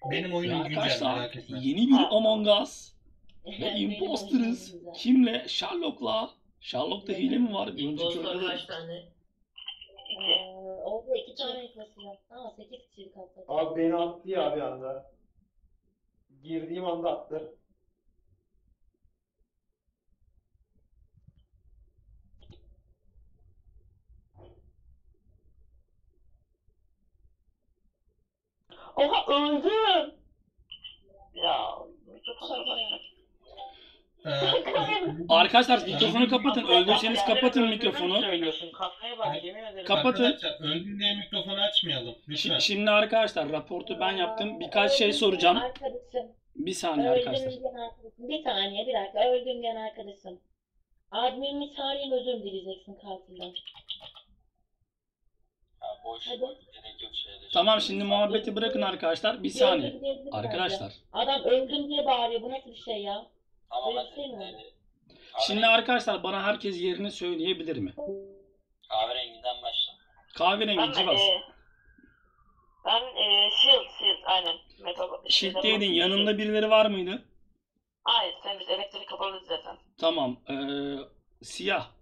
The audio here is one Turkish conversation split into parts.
Benim Ve oyunum güncel, arkadaşlar merak etme. yeni bir Among Us ve Benim Imposter'ız. oyunum güzel. Kimle? Sherlock'la. Sherlock'ta hile mi var? Bir önceki Impostor oyunda da... kaç tane? Orada 2 tane inflasyon yaptı ama 8 kişilik atladı. Abi beni attı ya bir anda. Girdiğim anda attı. Oha öldüm. Ya mikrofonu kapat. Arkadaşlar mikrofonu kapatın. Öldüyseniz kapatın mikrofonu. Söylüyorsun kafaya bak yemin ederim. Kapatın. Arkadaşlar öldüm diye mikrofonu açmayalım. Lütfen. Şimdi arkadaşlar raportu ben yaptım. Birkaç şey soracağım. Arkadaşım. Bir saniye Öldüm arkadaşlar. diyen arkadaşım. Bir saniye bir dakika. Öldüm diyen arkadaşım. Adminimi çağırayım özür dileyeceksin katilden. Boş Hadi. gerek yok şeyde. Tamam şimdi muhabbeti bırakın arkadaşlar. Bir saniye. Özür dileyebilir Arkadaşlar. bence. Adam öldüm diye bağırıyor. Bu nasıl bir şey ya? Tamam Böyle bir şey mi hadi. var? Şimdi arkadaşlar bana herkes yerini söyleyebilir mi? Kahverengiden başla. Kahverengi Civas. Ben Shield aynen. Shift'teydin. Yanında birileri var mıydı? Hayır sen biz elektrik kapalıyız zaten. Tamam. Siyah.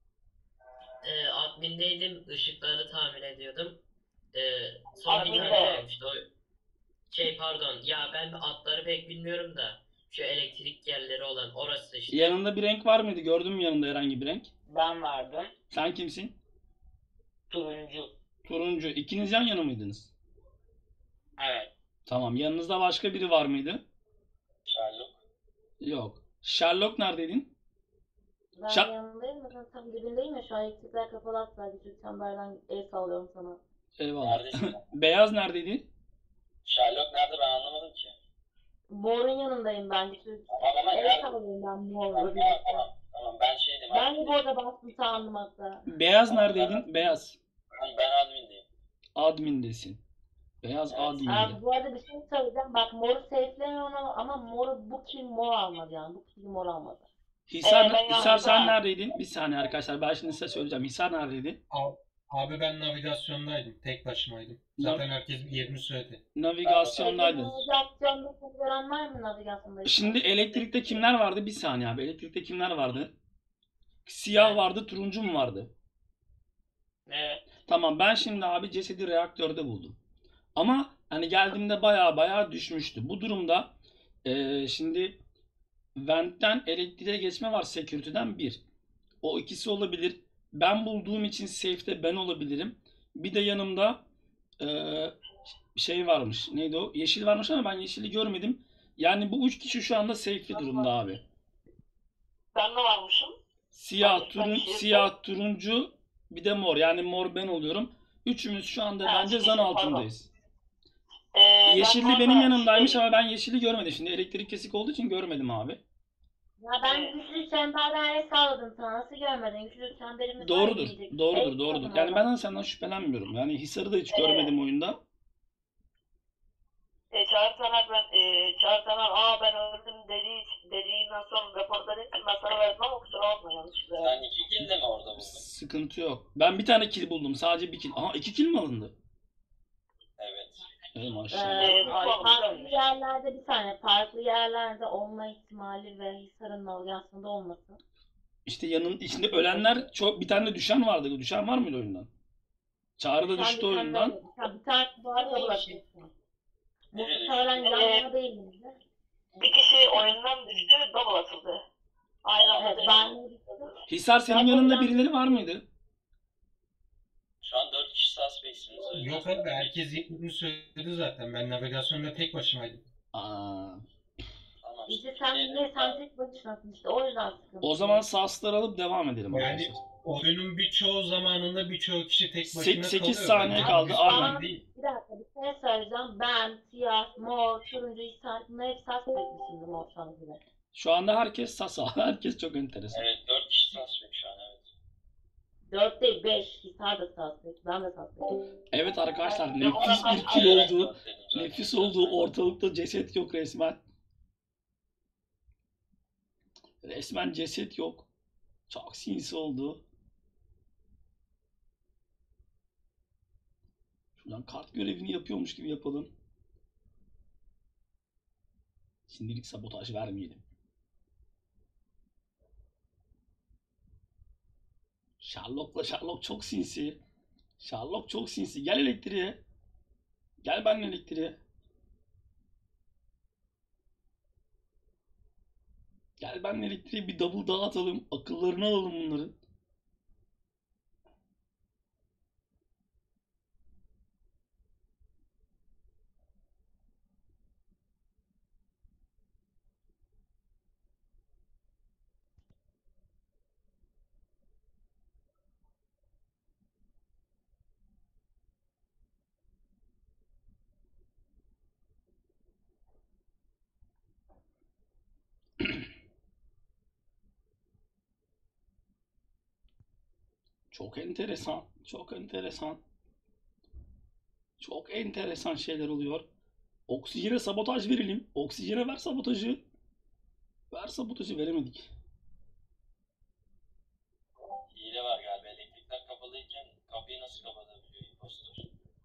Admindeydim, ışıkları tamir ediyordum. Son bir Adminde. tane kalmıştı. Pardon. Ya ben atları pek bilmiyorum da. Şu elektrik yerleri olan orası işte. Yanında bir renk var mıydı? Gördün mü yanında herhangi bir renk? Ben vardım. Sen kimsin? Turuncu. Turuncu. İkiniz yan yana mıydınız? Evet. Tamam. Yanınızda başka biri var mıydı? Sherlock. Yok. Sherlock neredeydin? Ben Şa- yanındayım da sen tam dibindeyim ya şu an elektrikler kapalı hatta küçük çemberden el sallıyorum sana. Eyvallah. Neredesin? Beyaz neredeydi? Sherlock nerede ben anlamadım ki. Mor'un yanındayım ben küçük. Ama El nerede? sallıyorum ben Tamam Mor'la. tamam ben şeydim. Ben de bu arada bastım sandım hatta. Beyaz neredeydin? Beyaz. Ben admindeyim. Admin'desin. Beyaz Evet. adminde. Abi bu arada bir şey söyleyeceğim. Bak Mor'u safe'lemiyorum ama bu kill Mor almadı yani. Bu kill Mor almadı. Hisar, ben Hisar sen yanımda. neredeydin? Bir saniye arkadaşlar ben şimdi size söyleyeceğim. Hisar neredeydi? Abi ben navigasyondaydım. Tek başımaydım. Zaten herkes bir yerini söyledi. Navigasyondaydın. Navigasyonda seni gören var mı navigasyonda? Şimdi elektrikte kimler vardı? Bir saniye abi. Elektrikte kimler vardı? Siyah vardı, turuncu mu vardı? Evet. Tamam ben şimdi abi cesedi reaktörde buldum. Ama hani geldiğimde baya düşmüştü. Bu durumda şimdi ventten elektriğe geçme var security'den bir. O ikisi olabilir. Ben bulduğum için safe'te ben olabilirim. Bir de yanımda şey varmış. Neydi o? Yeşil varmış ama ben yeşili görmedim. Yani bu üç kişi şu anda safe'li durumda abi. Ben de varmışım. Siyah, turuncu, bir de mor. Yani mor ben oluyorum. Üçümüz şu anda Ha, bence zan pardon. altındayız. Ben Yeşilli orada benim yanımdaymış şey- ama ben yeşili görmedim. Şimdi elektrik kesik olduğu için görmedim abi. Ya ben küçük çemberden el salladım sana. Nasıl görmedin? Küçük çemberimiz var Doğrudur. mıydı? Doğrudur. Yani ben senden şüphelenmiyorum. Yani Hisar'ı da hiç görmedim oyunda. Çağrı Taner Çağrı Taner ben öldüm dediğinden sonra raporları ben sana verdim ama kusura bakma yanlışlıkla. Sen 2 kill de mi orada buldun? Sıkıntı yok. Ben bir tane kill buldum. Sadece bir kill. Aha 2 kill mi alındı? Evet. Ey maşallah. Farklı yerlerde bir tane farklı yerlerde olma ihtimali ve Hisar'ın navigasyonda olması. İşte yanın içinde ölenler çok, bir tane de düşen vardı. Düşen var mıydı oyundan? Çağrı da düştü oyundan. Bir tane var da bırakıyorsun. Muhtemelen yan yana değil miydi? Bir kişi oyundan düştü double atıldı. Aynen. Evet ben Hisar senin yanında birileri var mıydı? Şu an 4 kişi suspectsiniz. öyle. Yok abi herkes yerini söyledi zaten. Ben navigasyonda tek başımaydım. Aa. Tamam. işte sen tek başınasın işte o yüzden sıkıntı. O zaman sasları alıp devam edelim Yani arkadaşlar. oyunun birçoğu zamanında birçoğu kişi tek başına 8 kalıyor. saniye Bence kaldı, bir aynen. sorun değil. Bir dakika bir şey söyleyeceğim. Ben, siyah, mor, turuncu, Hisar bunlar hep suspect şimdi mor sana göre. Şu anda herkes sasa. Herkes çok enteresan. Evet 4 kişi suspect şu an evet. 4 değil 5 Hisar da suspect. Ben de suspect. Evet arkadaşlar nefis bir kill oldu. Nefis oldu. Ortalıkta ceset yok resmen. Resmen ceset yok. Çok sinsi oldu. Şuradan kart görevini yapıyormuş gibi yapalım. Şimdilik sabotaj vermeyelim. Sherlock çok sinsi. Sherlock çok sinsi. Gel elektriğe. Gel benimle elektriğe. Gel benimle elektriğe bir double daha atalım. Akıllarını alalım bunların. Çok enteresan. Çok enteresan. Çok enteresan şeyler oluyor. Oksijene sabotaj verelim. Oksijene ver sabotajı. Ver sabotajı, veremedik. Hile var galiba. Elektrikler kapalıyken kapıyı nasıl kapatabiliyor impostor?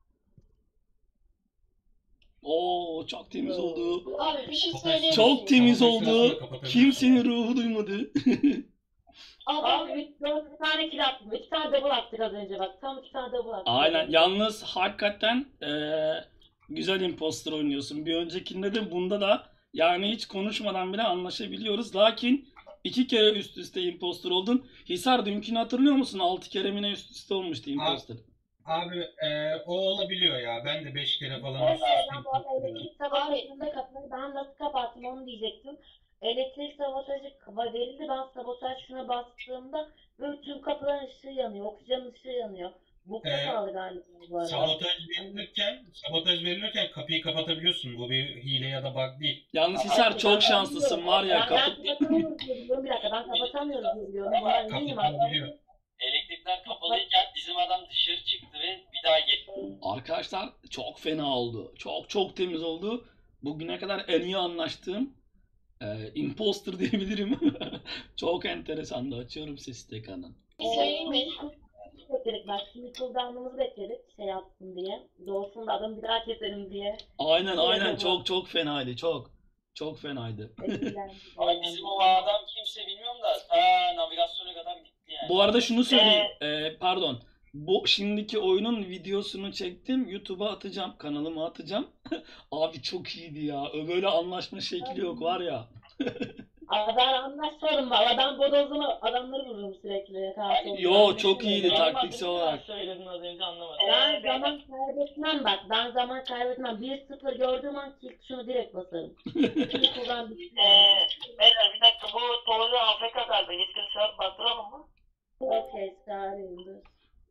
Oo, çok temiz oldu. Abi bir şey Çok söyleyeyim. Çok temiz Sabotaj oldu. sırasında kapatabilirsin. Kimsenin ruhu duymadı. Abi 2 tane kill attım. 2 tane double attık az önce bak. Tam 2 tane double attık. Aynen. Yalnız hakikaten güzel imposter oynuyorsun. Bir öncekinde de bunda da yani hiç konuşmadan bile anlaşabiliyoruz. Lakin 2 kere üst üste imposter oldun. Hisar, dünkünü hatırlıyor musun? 6 kere mi ne üst üste olmuştu imposter. Abi o olabiliyor ya. Ben de 5 kere falan Ben üst üste bu arada elektrik sabotajında kapıyı ben nasıl kapattım onu diyecektim. Elektrik sabotajı verildi. Ben sabotaj şuna bastığımda böyle tüm kapıların ışığı yanıyor. Oksijen ışığı yanıyor. Bu kaldı galiba bu arada. Sabotaj verilirken kapıyı kapatabiliyorsun. Bu bir hile ya da bug değil. Yalnız Hisar çok şanslısın var ya. Ben kapatamıyorum diye biliyorum. Bir dakika ben kapatamıyorum diye biliyorum. Ben eminim Kapatabiliyor. abi. Elektrikler kapalıyken bizim adam dışarı çıktı ve bir daha geldi. Arkadaşlar çok fena oldu. Çok temiz oldu. Bugüne kadar en iyi anlaştığım imposter diyebilirim. Çok enteresandı. Açıyorum sesi tekrardan. Söyleyeyim mi? Bekledik bak. Şimdi cooldown'ımızı bekledik. Şey yapsın diye. Doğsun da adamı bir daha keselim diye. Aynen. Çok fenaydı. Çok fenaydı. Ama bizim o adam kimse bilmiyorum da ta navigasyona kadar gitti yani. Bu arada şunu söyleyeyim. Pardon. Bu şimdiki oyunun videosunu çektim. YouTube'a atacağım. Kanalıma atacağım. Abi çok iyiydi ya. Böyle anlaşma şekli yok var ya. Ben anlaşmadım valla. Ben bodozuma adamları vururum sürekli. Yo çok iyiydi taktiksel olarak. Söyledin az önce anlamadım. Ben zaman kaybetmem bak. Ben zaman kaybetmem. 1-0 gördüğüm an kill tuşunu direkt basarım. Çünkü kullan bir Beyler bir dakika bu Tolga Afrika galiba. Yetkili şart bastıralım mı? Okey, çağırıyordur.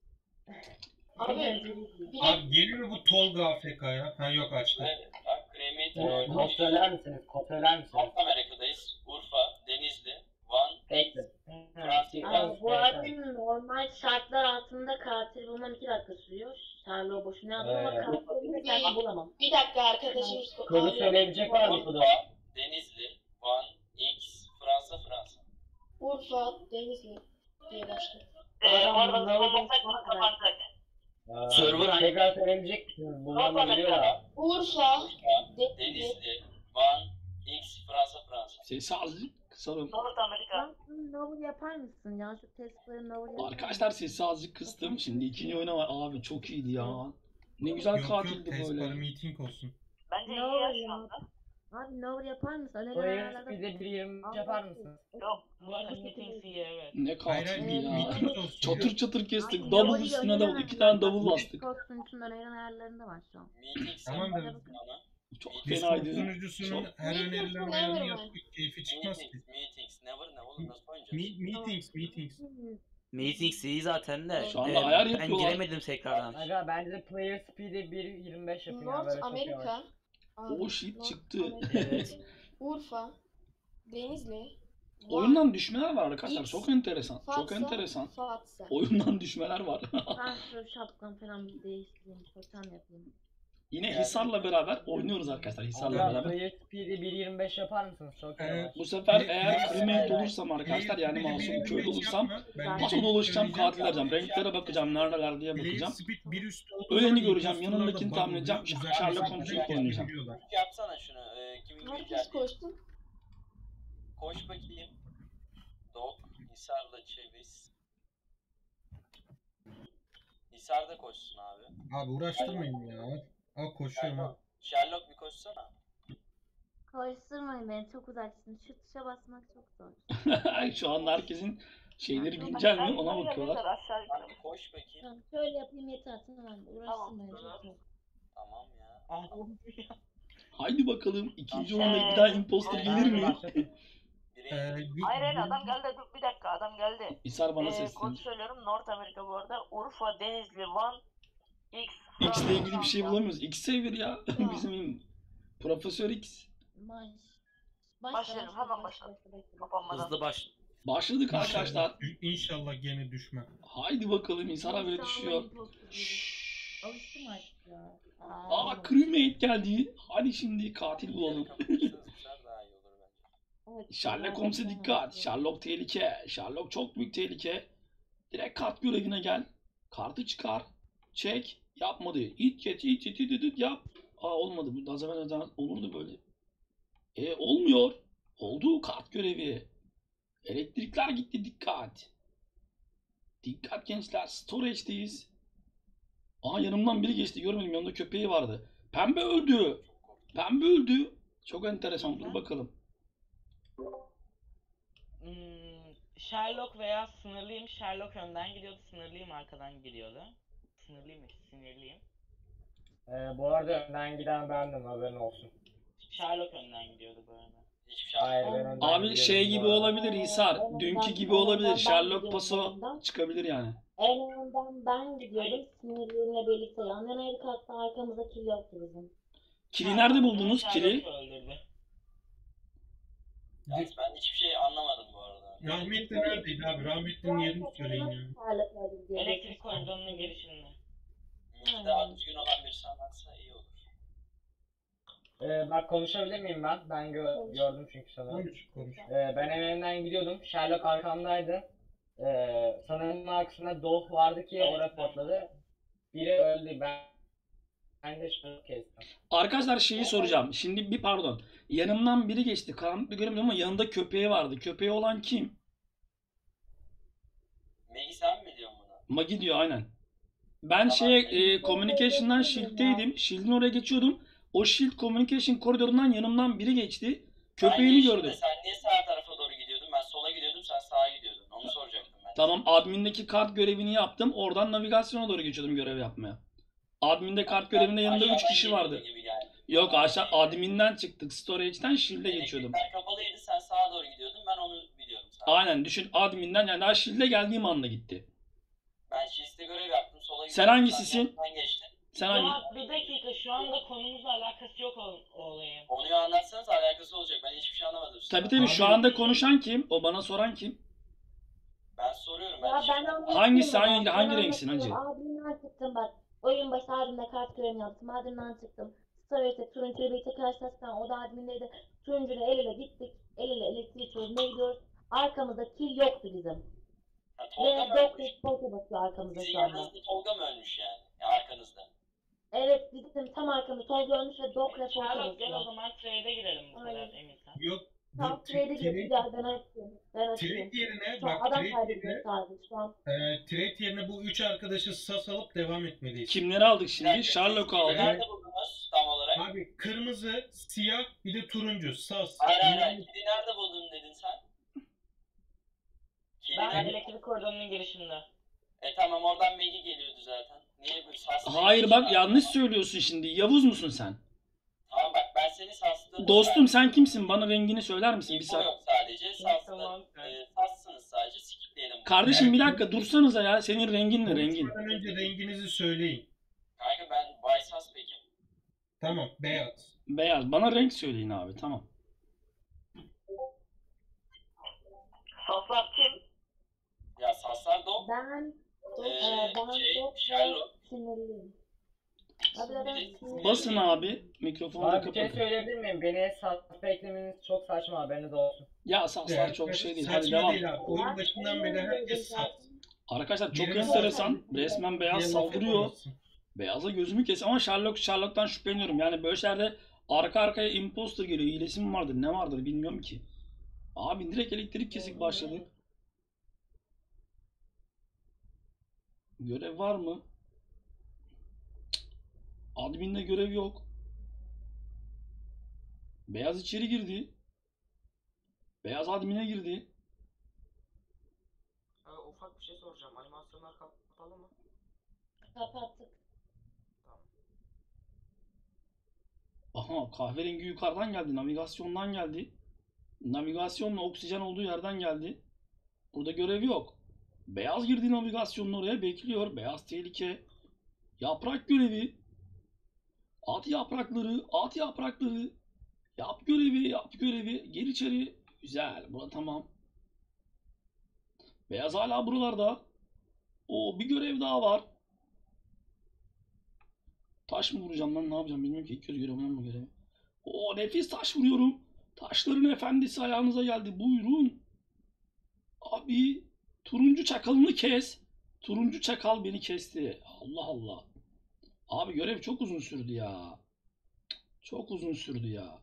Abi, Abi geliyor mu bu Tolga AFK'ya? Ha yok açtı. Evet, bak Cremator. Kod söyler misiniz? Kod söyler misiniz? North Amerika'dayız. Urfa, Denizli, Van, Bekle. Abi bu arada normal şartlar altında katil bulmam 2 dakika sürüyor. Sherlock boşuna yaptım ama katilini sen bulamam. Bir dakika arkadaşımız Kodu söyleyebilecek var mı kodu? Urfa, Denizli, Van, X, Fransa. Urfa, Denizli diye başlıyor. Oradan sormasak mı kapanacak? Server tekrar söyleyebilecek misiniz? Bundan geliyor ya. Urfa, Denizli, Denizli, Van, X, Fransa. Sesi azıcık kısalım. North Amerika. Novel yapar mısın ya? Şu testleri novel yapar Arkadaşlar sesi azıcık kıstım. Şimdi ikinci oyuna var. Abi çok iyiydi ya. Ne güzel Yok katildi test böyle. var meeting olsun. Bence iyi Ne ya oluyor? şu anda. Abi novel yapar mısın? Players bir de 1.20 yapar mısınız? Yok. Bu arada meeting iyi evet. Ne Hayır katildi ya. meeting olsun. Çatır çatır kestik. Ay, Double Novel'i üstüne double. öneremem 2 tane ben. double bastık. Kostüm için önerilen ayarlarında var şu an. Meeting Tamam da sana. Çok Discord fenaydı. sunucusunun Çok- her önerilen Meeting ayarını never yaptık. Keyfi çıkmaz ki. Meetings. Never ne oğlum nasıl oynayacağız? Meetings. Meetings iyi zaten de. Şu anda ayar Ben yapıyorlar. giremedim tekrardan. Aga bence player speed'i 1.25 yapın ya, böyle North çok yavaş. Amerika, O shit North çıktı. Amerika, Evet. Urfa, Denizli, Oyundan düşmeler var arkadaşlar. X, Çok enteresan. Çok Fatsa, enteresan. Fatsa. Oyundan düşmeler var. Ben şöyle şapkam falan bir değiştireyim. Totem yapayım. Yine Hisar'la beraber oynuyoruz arkadaşlar. Hisar'la Aga beraber. player speed'i 1.25 yapar mısınız? Çok yavaş. Bu sefer Bir- eğer bir- cremate olursam arkadaşlar yani masum köylü olursam paso dolaşacağım, katil arayacağım, renklere bakacağım, neredeler diye bakacağım. Öleni göreceğim, yanındakini tahmin edeceğim, şarkılarla konuşup oynayacağım. Yapsana şunu. Kimin Herkes koştu. Koş bakayım. Dok, Hisar'la Çeviz. Hisar da koşsun abi. Abi uğraştırmayın ya. Al koşuyorum ha. Sherlock bir koşsana. Koşturmayın beni, çok uzaksın. Şu tuşa basmak çok zor. Şu anda herkesin şeyleri güncel mi ona bakıyorlar. Aşağı yukarı. Hadi koş bakayım. Tamam, şöyle yapayım yeter, tamam. Uğraştırmayın, çok zor. Tamam ya. Haydi bakalım ikinci oyunda bir daha imposter gelir mi? Hayır adam geldi, dur bir dakika, adam geldi. İsar bana Kod seslendi. söylüyorum, North Amerika bu arada. Urfa, Denizli, Van, X. X ile ilgili bir şey bulamıyoruz. X seviyor ya. Bizim Profesör X. Başlayalım, hemen başlayalım. Kapanmadan. Hızlı baş. Başladık arkadaşlar. İnşallah gene düşmem. Haydi bakalım İsar haberi düşüyor. Alıştım artık ya. Aa crewmate geldi. Hadi şimdi katil bulalım. Hisar daha iyi olur bence. Sherlock Holmes'e dikkat. Sherlock tehlike. Sherlock çok büyük tehlike. Direkt kart görevine gel. Kartı çıkar. Çek. Yapmadı. İt yap. Aa olmadı. Bu az evvel olurdu böyle. Olmuyor. Oldu kart görevi. Elektrikler gitti, dikkat. Dikkat gençler. Storage'deyiz. Aa yanımdan biri geçti. Görmedim, yanında köpeği vardı. Pembe öldü. Pembe öldü. Çok enteresan. Dur bakalım. Sherlock veya sınırlıyım. Sherlock önden gidiyordu. Sınırlıyım arkadan geliyordu. Sınırlıyım, sinirliyim. Bu arada önden giden bendim, haberin olsun. Sherlock önden gidiyordu bu arada. Hiçbir şey Hayır, anlamadım. ben önden Abi gidiyorum şey bu gibi arada. olabilir İsar. Dünkü gibi olabilir. Sherlock paso çıkabilir yani. En önden ben gidiyordum. Sinirlerimle birlikte. Yan yanaydık, hatta arkamızda kill yoktu bizim. Kili nerede buldunuz? Kili? Sherlock öldürdü. Yalnız ben hiçbir şey anlamadım bu arada. Rahmetli neredeydi abi? Rahmetli'nin yerini söyleyin ya. Elektrik koridorunun girişinde. İki daha düzgün olan birisi anlatsa iyi olur. Bak konuşabilir miyim ben? Ben gördüm çünkü sanırım. Konuş. Ben evimden gidiyordum. Sherlock arkamdaydı. Sanırım arkasında Dolph vardı ki o raporladı. Biri öldü. Ben de şunu kestim. Arkadaşlar şeyi soracağım. Şimdi bir pardon. Yanımdan biri geçti. Karanlıkta göremedim ama yanında köpeği vardı. Köpeği olan kim? Maggie sen mi diyorsun buna? Magi diyor aynen. Ben Communication'dan Shield'teydim. Shield'in oraya geçiyordum. O Shield Communication koridorundan yanımdan biri geçti. Köpeğini Ben gördüm. Sen niye sağ tarafa doğru gidiyordun? Ben sola gidiyordum, sen sağa gidiyordun. Onu soracaktım ben. Tamam, admindeki kart görevini yaptım. Oradan navigasyona doğru geçiyordum görev yapmaya. Adminde kart görevinde yanında 3 kişi vardı. Yok aşağı adminden çıktık. Storage'den Shield'e geçiyordum. Elektrikler kapalıydı, sen sağa doğru gidiyordun. Ben onu biliyorum. Aynen, düşün adminden yani daha Shield'e geldiğim anda gitti. Ben Shields'te görev yaptım, sola gidiyordum. Sen hangisisin? Sen geçtin. Sen hangi? Ya bir dakika, şu anda konumuzla alakası yok o olayın. Konuyu anlatsanız alakası olacak. Ben hiçbir şey anlamadım. Tabii şu anda konuşan kim? O bana soran kim? Ben soruyorum. Ya ben Hangisi, anlatıyorum. hangi Ben renksin anlatıyorum. hacı? Admin'den çıktım bak. Oyun başı admin'de kart görevini yaptım. Admin'den çıktım. Storage'de turuncuyla birlikte karşılaştık. O da admin'deydi. Turuncuyla el ele gittik. El ele elektriği çözmeye gidiyoruz. Arkamızda kill yoktu bizim. Ha, Ve Tolga mı ölmüş? Tolga bakıyor arkamızda Sizin şu anda. yanınızda Tolga mı ölmüş yani? Ya arkanızda. Evet, bizim tam arkamda Tolga ölmüş ve Dok reporta Sherlock gel o bakıyor. zaman trade'e girelim bu kadar Aynen. eminsen. Yok. Tam trade'e gitti, gel ben açıyorum. Ben açıyorum. Trade yerine Şu an bak adam trade kaybediyor yerine, sadece şu an. trade yerine bu 3 arkadaşı sas alıp devam etmeliyiz. Kimleri aldık şimdi? Sherlock'u aldık. Nerede buldunuz tam olarak? Abi kırmızı, siyah bir de turuncu sas. Hayır. Kili nerede buldun dedin sen? Kili Ben nerede? elektrik koridorunun girişinde. Tamam oradan Maggie geliyordu zaten. Niye böyle saslı? Hayır bak yanlış söylüyorsun şimdi. Yavuz musun sen? Tamam bak ben seni sastım. Dostum sen kimsin? Bana rengini söyler misin bir İnfo saat? yok sadece. Tamam. Sassınız sadece. Skipleyelim. Kardeşim bir dakika dursanıza ya. Senin rengin ne rengin? Konuşmadan önce renginizi söyleyin. Kanka ben Bay Sas peki. Tamam, beyaz. Beyaz. Bana renk söyleyin abi tamam. Saflar kim? Ya Saslar Dog. Ben Ee, Dok ve Sherlock. sinirliyim. Abi ben sinirliyim. Basın abi. Mikrofonu da Abi bir şey kapatın. söyleyebilir miyim? Beni suspect eklemeniz çok saçma, haberiniz olsun. Ya saslar çok şey değil. Hadi Saçma devam. değil abi. Oyun başından beri herkes sas. Arkadaşlar çok Birisi- enteresan. Resmen beyaz Diğer laf saldırıyor. yapamazsın. Beyaza gözümü kes ama Sherlock'tan şüpheleniyorum. Yani böyle şeylerde Arka arkaya imposter geliyor. Hilesi mi vardır, ne vardır bilmiyorum ki. Abi direkt elektrik kesik başladı. Görev var mı? Cık. Admin'de görev yok. Beyaz içeri girdi. Beyaz admin'e girdi. Ufak bir şey soracağım. Animasyonlar kapalı mı? Kapattık. Aha, kahverengi yukarıdan geldi. Navigasyondan geldi. Navigasyonla oksijen olduğu yerden geldi. Burada görev yok. Beyaz girdi navigasyonun oraya, bekliyor. Beyaz tehlike. Yaprak görevi. At yaprakları. At yaprakları. Yap görevi. Yap görevi. Gir içeri. Güzel. Bura tamam. Beyaz hala buralarda. O bir görev daha var. Taş mı vuracağım lan, ne yapacağım bilmiyorum ki. İlk kez görevim bu görevi. O nefis taş vuruyorum. Taşların efendisi ayağınıza geldi. Buyurun. Abi turuncu çakalını kes. Turuncu çakal beni kesti. Allah Allah. Abi görev çok uzun sürdü ya. Çok uzun sürdü ya.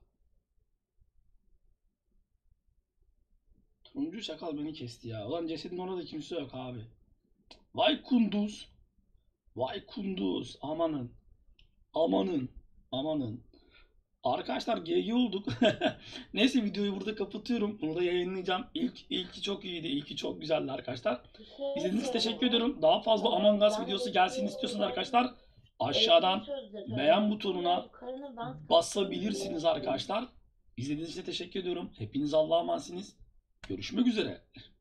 Turuncu çakal beni kesti ya. Ulan cesedin orada kimse yok abi. Vay kunduz. Vay kunduz. Amanın. Amanın. Amanın. Arkadaşlar GG olduk. Neyse videoyu burada kapatıyorum. Bunu da yayınlayacağım. İlki çok iyiydi. İlki çok güzeldi arkadaşlar. İzlediğiniz için teşekkür ediyorum. Daha fazla Among Us videosu gelsin istiyorsanız arkadaşlar aşağıdan beğen butonuna basabilirsiniz arkadaşlar. İzlediğiniz için teşekkür ediyorum. Hepiniz Allah'a emanetsiniz. Görüşmek üzere.